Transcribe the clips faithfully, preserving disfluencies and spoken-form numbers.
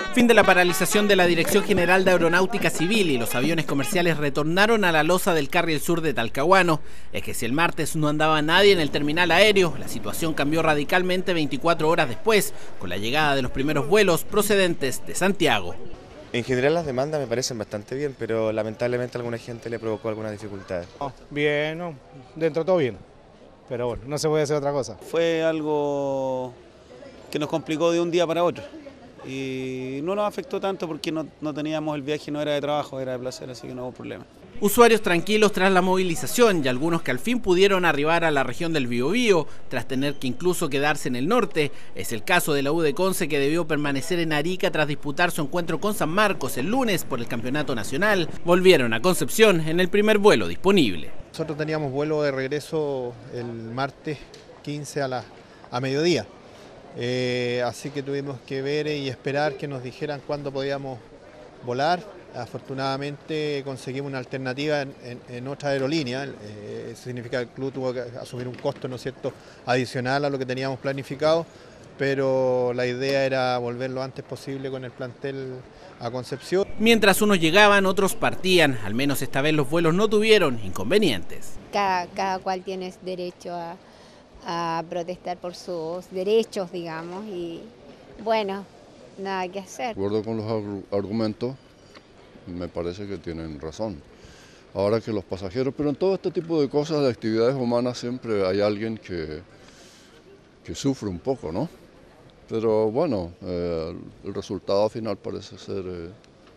Fin de la paralización de la Dirección General de Aeronáutica Civil y los aviones comerciales retornaron a la losa del Carriel Sur de Talcahuano. Es que si el martes no andaba nadie en el terminal aéreo, la situación cambió radicalmente veinticuatro horas después, con la llegada de los primeros vuelos procedentes de Santiago. En general las demandas me parecen bastante bien, pero lamentablemente a alguna gente le provocó algunas dificultades. Oh, bien, no, dentro todo bien, pero bueno, no se puede hacer otra cosa. Fue algo que nos complicó de un día para otro y no nos afectó tanto porque no, no teníamos el viaje, no era de trabajo, era de placer, así que no hubo problema. Usuarios tranquilos tras la movilización y algunos que al fin pudieron arribar a la región del Biobío tras tener que incluso quedarse en el norte. Es el caso de la U de Conce, que debió permanecer en Arica tras disputar su encuentro con San Marcos el lunes por el campeonato nacional. Volvieron a Concepción en el primer vuelo disponible. Nosotros teníamos vuelo de regreso el martes quince a, la, a mediodía, eh, así que tuvimos que ver y esperar que nos dijeran cuándo podíamos volar. Afortunadamente conseguimos una alternativa en, en, en otra aerolínea, eh, eso significa que el club tuvo que asumir un costo, ¿no es cierto?, adicional a lo que teníamos planificado, pero la idea era volver lo antes posible con el plantel a Concepción. Mientras unos llegaban, otros partían, al menos esta vez los vuelos no tuvieron inconvenientes. Cada, cada cual tiene derecho a, a protestar por sus derechos, digamos, y bueno, nada que hacer. De acuerdo con los argumentos, me parece que tienen razón. Ahora que los pasajeros, pero en todo este tipo de cosas, de actividades humanas, siempre hay alguien que, que sufre un poco, ¿no? Pero bueno, eh, el resultado final parece ser eh,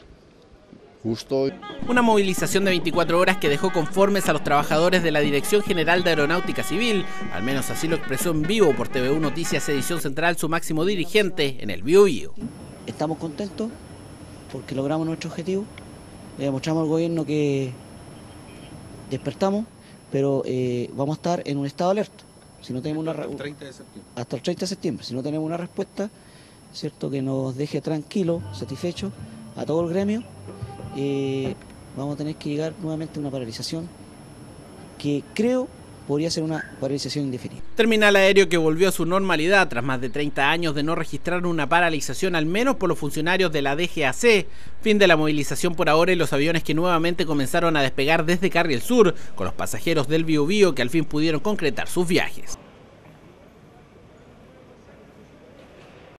justo. Una movilización de veinticuatro horas que dejó conformes a los trabajadores de la Dirección General de Aeronáutica Civil, al menos así lo expresó en vivo por T V U Noticias Edición Central su máximo dirigente en el Biobío. Estamos contentos porque logramos nuestro objetivo, le demostramos al gobierno que despertamos, pero eh, vamos a estar en un estado de alerta. Si no tenemos una hasta el treinta de septiembre. Hasta el treinta de septiembre. Si no tenemos una respuesta, cierto, que nos deje tranquilos, satisfechos a todo el gremio, eh, vamos a tener que llegar nuevamente a una paralización que creo podría ser una paralización indefinida. Terminal aéreo que volvió a su normalidad tras más de treinta años de no registrar una paralización, al menos por los funcionarios de la D G A C. Fin de la movilización por ahora y los aviones que nuevamente comenzaron a despegar desde Carriel Sur, con los pasajeros del Biobío que al fin pudieron concretar sus viajes.